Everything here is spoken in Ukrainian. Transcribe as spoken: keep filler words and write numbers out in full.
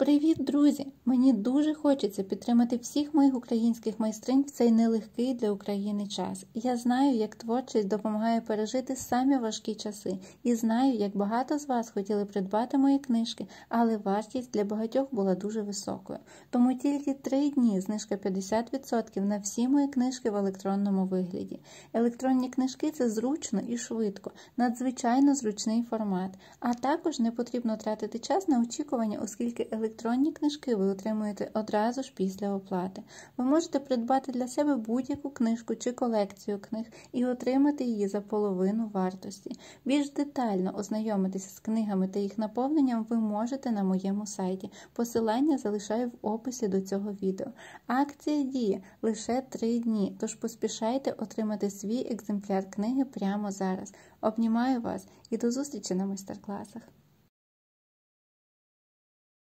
Привіт, друзі! Мені дуже хочеться підтримати всіх моїх українських майстринь в цей нелегкий для України час. Я знаю, як творчість допомагає пережити самі важкі часи. І знаю, як багато з вас хотіли придбати мої книжки, але вартість для багатьох була дуже високою. Тому тільки три дні знижка п'ятдесят відсотків на всі мої книжки в електронному вигляді. Електронні книжки – це зручно і швидко, надзвичайно зручний формат. А також не потрібно тратити час на очікування, оскільки електронні книжки ви отримуєте одразу ж після оплати. Ви можете придбати для себе будь-яку книжку чи колекцію книг і отримати її за половину вартості. Більш детально ознайомитися з книгами та їх наповненням ви можете на моєму сайті. Посилання залишаю в описі до цього відео. Акція діє лише три дні, тож поспішайте отримати свій екземпляр книги прямо зараз. Обнімаю вас і до зустрічі на майстер-класах.